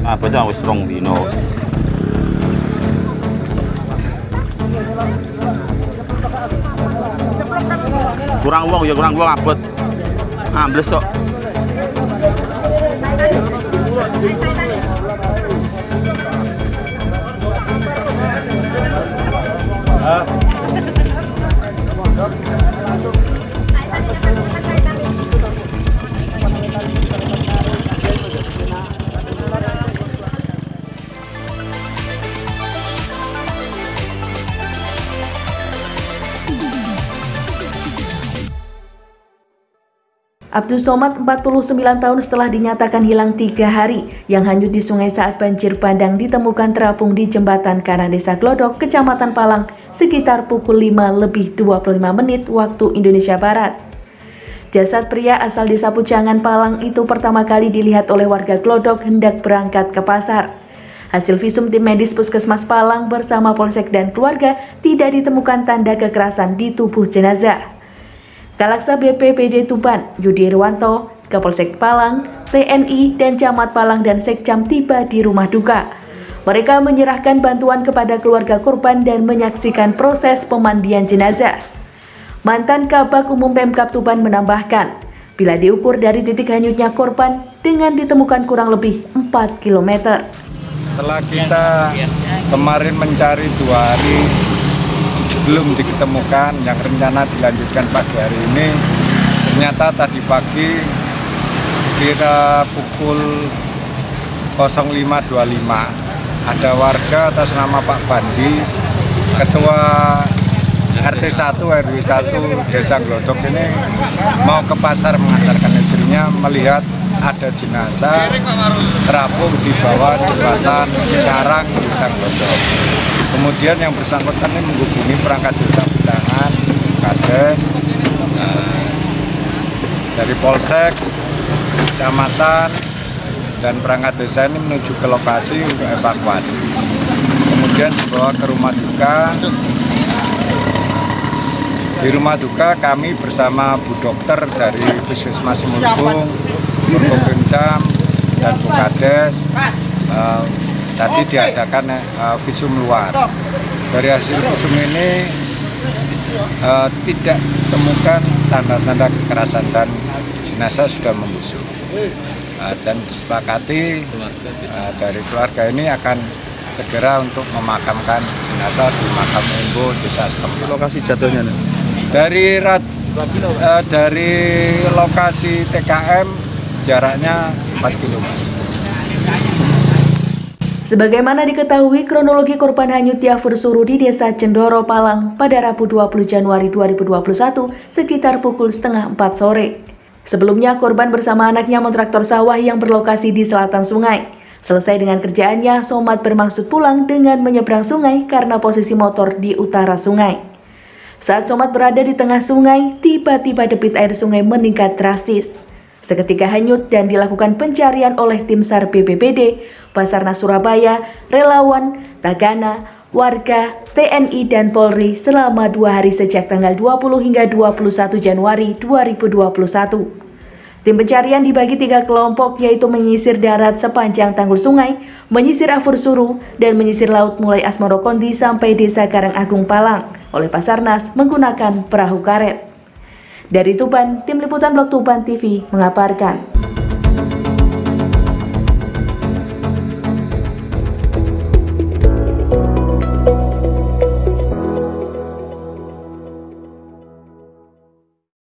Ah, bocah wis rong dino. Kurang wong ya, kurang wong abot. Ambles kok. Abdul Somad, 49 tahun setelah dinyatakan hilang 3 hari, yang hanyut di sungai saat banjir bandang ditemukan terapung di jembatan Karang Desa Glodok, Kecamatan Palang, sekitar pukul 5:25 waktu Indonesia Barat. Jasad pria asal desa Pujangan, Palang itu pertama kali dilihat oleh warga Glodok hendak berangkat ke pasar. Hasil visum tim medis Puskesmas Palang bersama Polsek dan keluarga tidak ditemukan tanda kekerasan di tubuh jenazah. Kalaksa BPBD Tuban, Yudi Irwanto, Kapolsek Palang, TNI, dan Camat Palang dan Sekcam tiba di rumah duka. Mereka menyerahkan bantuan kepada keluarga korban dan menyaksikan proses pemandian jenazah. Mantan Kabag Umum Pemkab Tuban menambahkan, bila diukur dari titik hanyutnya korban dengan ditemukan kurang lebih 4 km. Setelah kita kemarin mencari 2 hari, belum ditemukan, yang rencana dilanjutkan pagi hari ini. Ternyata tadi pagi sekitar pukul 05.25 ada warga atas nama Pak Bandi, Ketua RT 1 RW 1 Desa Glodok ini mau ke pasar mengantarkan istrinya, melihat ada jenazah terapung di bawah jembatan Karang Desa Glodok. Kemudian yang bersangkutan ini menghubungi perangkat desa Pujangan, Kades, dari Polsek, Kecamatan, dan perangkat desa ini menuju ke lokasi untuk evakuasi. Kemudian dibawa ke rumah duka. Di rumah duka kami bersama Bu Dokter dari Puskesmas Mulbung, Purbogrencam, dan Bu Kades tadi diadakan visum luar. Dari hasil visum ini tidak ditemukan tanda-tanda kekerasan dan jenazah sudah membusuk. Dan disepakati dari keluarga ini akan segera untuk memakamkan jenazah di makam Umbo Desa setempat. Lokasi jatuhnya dari lokasi TKM jaraknya 4 km. Sebagaimana diketahui, kronologi korban hanyut Tiafur Suru di Desa Cendoro, Palang pada Rabu 20 Januari 2021 sekitar pukul 3:30 sore. Sebelumnya, korban bersama anaknya mentraktor sawah yang berlokasi di selatan sungai. Selesai dengan kerjaannya, Somad bermaksud pulang dengan menyeberang sungai karena posisi motor di utara sungai. Saat Somad berada di tengah sungai, tiba-tiba debit air sungai meningkat drastis. Seketika hanyut dan dilakukan pencarian oleh tim SAR BPBD, Basarnas Surabaya, relawan, Tagana, warga, TNI, dan Polri selama 2 hari sejak tanggal 20 hingga 21 Januari 2021. Tim pencarian dibagi 3 kelompok, yaitu menyisir darat sepanjang tanggul sungai, menyisir Afur Suru, dan menyisir laut mulai Asmoro Konti sampai Desa Karangagung Palang oleh Basarnas menggunakan perahu karet. Dari Tuban, Tim Liputan Blog Tuban TV mengabarkan.